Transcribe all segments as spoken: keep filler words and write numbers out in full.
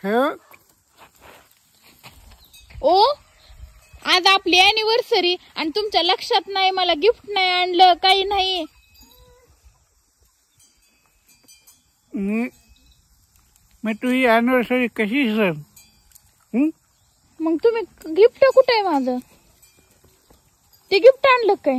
ओ आज आपली अॅनिव्हर्सरी आणि तुमच्या लक्षात नाही, मला गिफ्ट नाही आणलं, काही नाही. मी तुझी अॅनिव्हर्सरी कशी सर? मग तुम्ही गिफ्ट कुठे आहे माझं? ते गिफ्ट आणलं काय?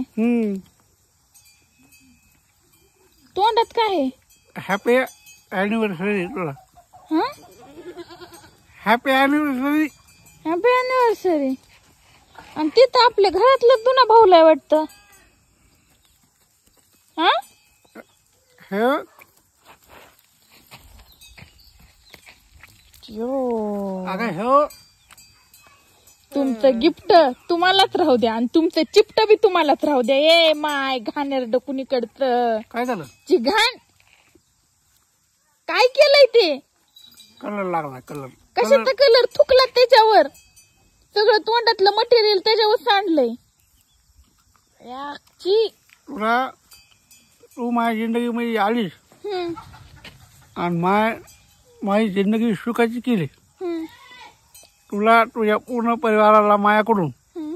तोंडात काय आहे? हॅपी अॅनिव्हर्सरी तुला. हा, हॅपी अॅनिव्हर्सरी. Happy anniversary. आणि तिथं आपल्या घरातलं जुना भाऊलाय वाटतं. हा अगं हो, तुमचं गिफ्ट तुम्हालाच राहू द्या आणि तुमचं चिपट बी तुम्हालाच राहू द्या. ए माय घाणेरडं कुणीकडचं. काय झालं? ची घाण. काय केलंय ते? कलर लागला. कलर कशाचा कलर? थुकला त्याच्यावर. सगळं तोंडातलं मटेरियल त्याच्यावर सांडलंय. तुला तू माझ्या जिंदगी मध्ये आलीस आणि माय माझी जिंदगी सुखाची केली. तुला तुझ्या पूर्ण परिवाराला माझ्याकडून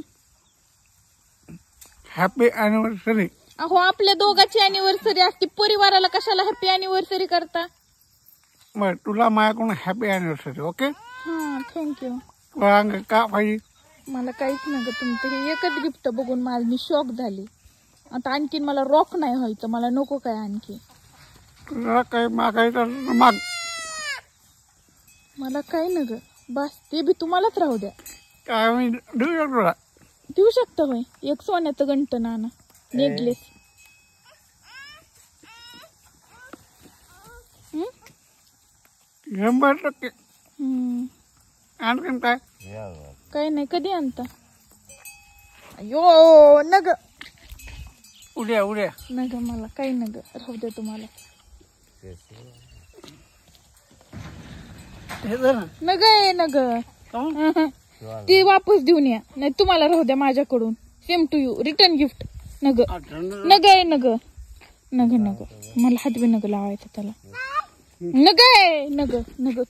हॅपी अॅनिव्हर्सरी. अहो आपल्या दोघांची अॅनिव्हर्सरी असते, परिवाराला कशाला हॅपी अॅनिव्हर्सरी करता? बर तुला माझ्याकडून हॅपी अॅनिव्हर्सरी. ओके. हा थँक्यू. का पाहिजे? मला काहीच नका. तुमचं हे एकच गिफ्ट बघून माझ मी शॉक झाली. आता आणखीन मला रॉक नाही व्हायचं. मला नको काय आणखी. तुला काही मागायचं माग. मला काही नग. बस ते बी तुम्हालाच राहू द्या. काय मी देऊ शकतो तुला? देऊ शकता होय. एक सोन्याचं गंठ नाना नेकलेस. शंभर टक्के. हम्म आणखीन काय? काही नाही. कधी आणता? अयो नग. उद्या उद्या नग. मला काही नग. राहू द्या तुम्हाला. नग आहे नग. ती वापस देऊन या. नाही तुम्हाला राहू द्या माझ्याकडून. Same to you. Return gift. नग नग आहे नग. नग नग. मला हात बी नग लावायचा त्याला. नग आहे नग नग.